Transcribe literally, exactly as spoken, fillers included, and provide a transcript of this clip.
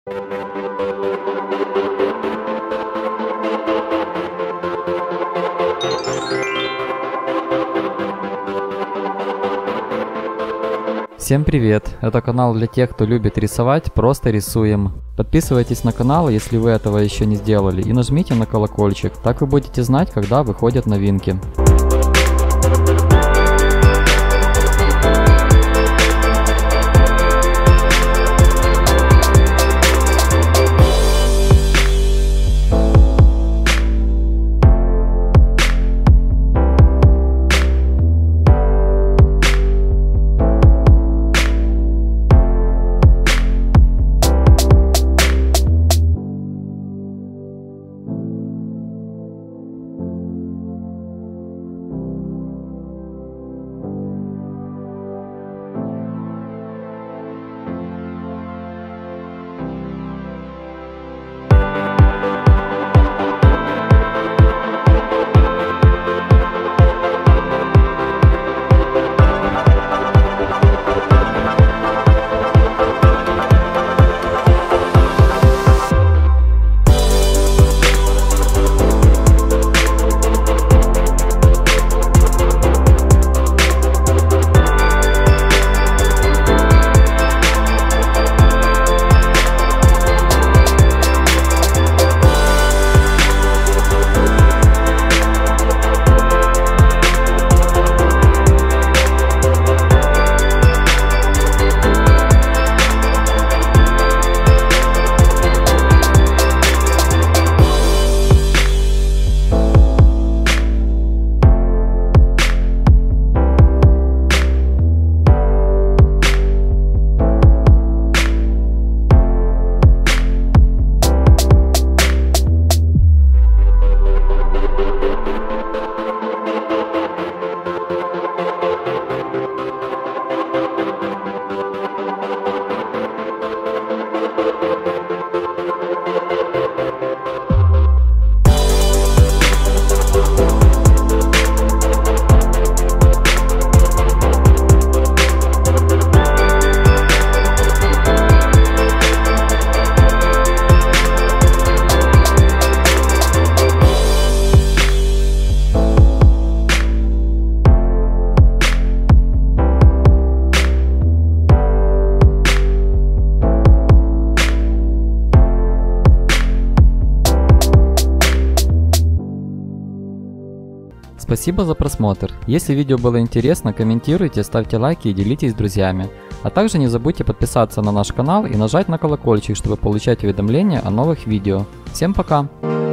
Всем привет! Это канал для тех, кто любит рисовать, просто рисуем. Подписывайтесь на канал, если вы этого еще не сделали, и нажмите на колокольчик, так вы будете знать, когда выходят новинки. Спасибо за просмотр. Если видео было интересно, комментируйте, ставьте лайки и делитесь с друзьями. А также не забудьте подписаться на наш канал и нажать на колокольчик, чтобы получать уведомления о новых видео. Всем пока!